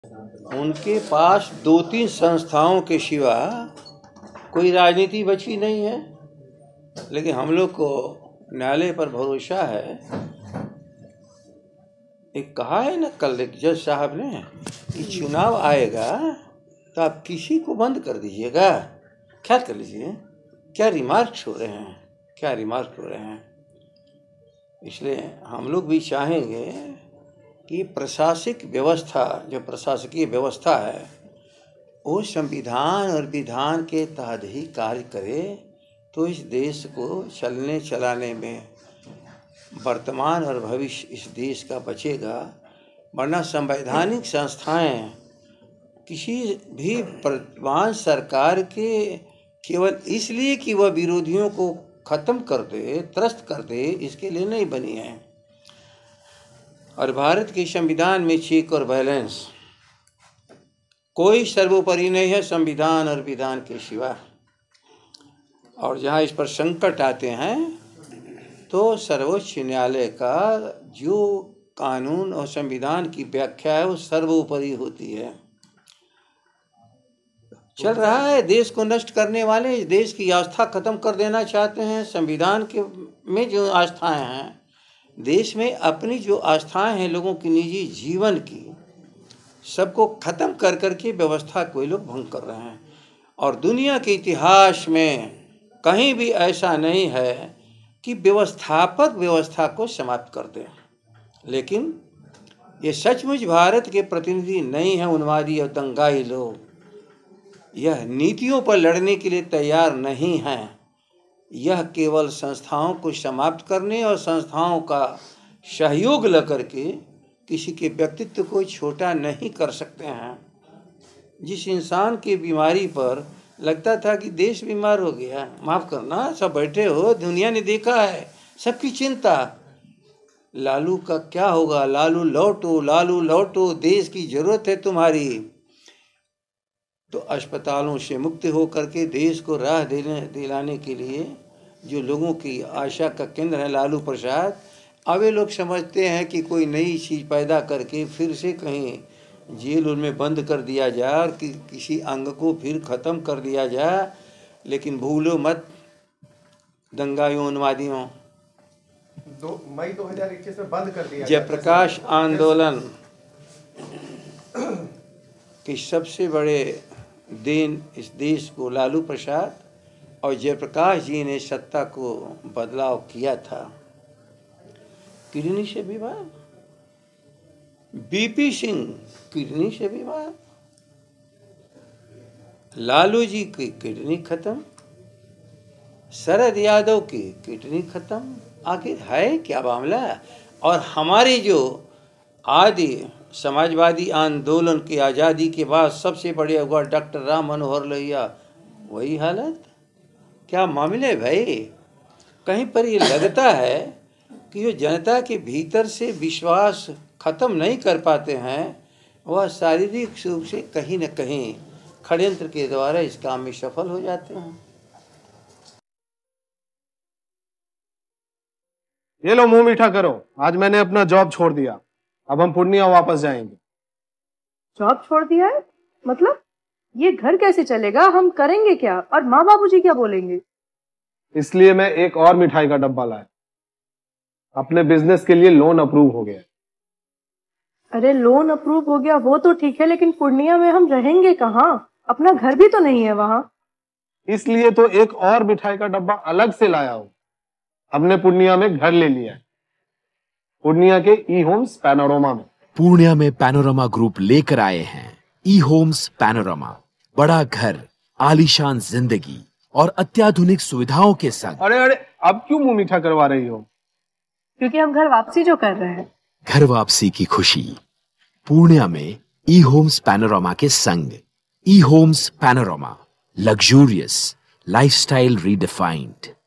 उनके पास 2-3 संस्थाओं के सिवा कोई राजनीति बची नहीं है। लेकिन हम लोग को न्यायालय पर भरोसा है। एक कहा है ना कल एक जज साहब ने कि चुनाव आएगा तो आप किसी को बंद कर दीजिएगा। क्या कर लीजिए, क्या रिमार्क्स हो रहे हैं, क्या रिमार्क हो रहे हैं। इसलिए हम लोग भी चाहेंगे कि प्रशासनिक व्यवस्था, जो प्रशासकीय व्यवस्था है, वो संविधान और विधान के तहत ही कार्य करे तो इस देश को चलने चलाने में वर्तमान और भविष्य इस देश का बचेगा। वरना संवैधानिक संस्थाएं किसी भी वर्तमान सरकार के केवल इसलिए कि वह विरोधियों को खत्म कर दे, त्रस्त कर दे, इसके लिए नहीं बनी है। और भारत के संविधान में चेक और बैलेंस, कोई सर्वोपरि नहीं है संविधान और विधान के सिवा। और जहाँ इस पर संकट आते हैं तो सर्वोच्च न्यायालय का जो कानून और संविधान की व्याख्या है वो सर्वोपरि होती है। चल रहा है, देश को नष्ट करने वाले इस देश की आस्था खत्म कर देना चाहते हैं। संविधान के में जो आस्थाएं हैं, देश में अपनी जो आस्थाएं हैं लोगों की निजी जीवन की, सबको खत्म कर करके व्यवस्था को लोग भंग कर रहे हैं। और दुनिया के इतिहास में कहीं भी ऐसा नहीं है कि व्यवस्थापक व्यवस्था को समाप्त कर दे। लेकिन ये सचमुच भारत के प्रतिनिधि नहीं हैं उन्मादी और दंगाई लोग। यह नीतियों पर लड़ने के लिए तैयार नहीं हैं। यह केवल संस्थाओं को समाप्त करने और संस्थाओं का सहयोग लेकर के किसी के व्यक्तित्व को छोटा नहीं कर सकते हैं। जिस इंसान की बीमारी पर लगता था कि देश बीमार हो गया, माफ करना, सब बैठे हो, दुनिया ने देखा है, सबकी चिंता लालू का क्या होगा, लालू लौटो, लालू लौटो, देश की जरूरत है तुम्हारी। तो अस्पतालों से मुक्त होकर के देश को राह दिलाने के लिए जो लोगों की आशा का केंद्र है लालू प्रसाद, अब ये लोग समझते हैं कि कोई नई चीज़ पैदा करके फिर से कहीं जेल उनमें बंद कर दिया जाए और किसी अंग को फिर ख़त्म कर दिया जाए। लेकिन भूलो मत दंगाइयों उन्मादियों, मई 2021 में बंद कर दिया। जयप्रकाश आंदोलन के सबसे बड़े देन इस देश को लालू प्रसाद और जयप्रकाश जी ने सत्ता को बदलाव किया था। किडनी से विवाद, बीपी सिंह किडनी से विवाद, लालू जी की किडनी खत्म, शरद यादव की किडनी खत्म। आखिर है क्या मामला? और हमारी जो आदि समाजवादी आंदोलन की आज़ादी के बाद सबसे बड़े हुआ डॉक्टर राम मनोहर लोहिया, वही हालत। क्या मामले भाई? कहीं पर ये लगता है कि जो जनता के भीतर से विश्वास खत्म नहीं कर पाते हैं, वह शारीरिक रूप से कहीं न कहीं षड्यंत्र के द्वारा इस काम में सफल हो जाते हैं। ये लो मुंह मीठा करो, आज मैंने अपना जॉब छोड़ दिया, अब हम पूर्णिया वापस जाएंगे। जॉब छोड़ दिया है? मतलब ये घर कैसे चलेगा? हम करेंगे क्या? और माँ बाबूजी क्या बोलेंगे? इसलिए मैं एक और मिठाई का डब्बा लाया। अपने बिजनेस के लिए लोन अप्रूव हो गया। अरे लोन अप्रूव हो गया वो तो ठीक है, लेकिन पूर्णिया में हम रहेंगे कहाँ? अपना घर भी तो नहीं है वहाँ। इसलिए तो एक और मिठाई का डब्बा अलग से लाया हूँ। हमने पूर्णिया में घर ले लिया है, पूर्णिया के ई होम्स पैनोरमा में। पूर्णिया में पैनोरमा ग्रुप लेकर आए हैं ई होम्स पैनोरमा। बड़ा घर, आलीशान जिंदगी और अत्याधुनिक सुविधाओं के संग। अरे अब क्यों मुंह मीठा करवा रही हो? क्योंकि हम घर वापसी जो कर रहे हैं। घर वापसी की खुशी पूर्णिया में ई होम्स पैनोरमा के संग। ई homes panorama, luxurious lifestyle redefined.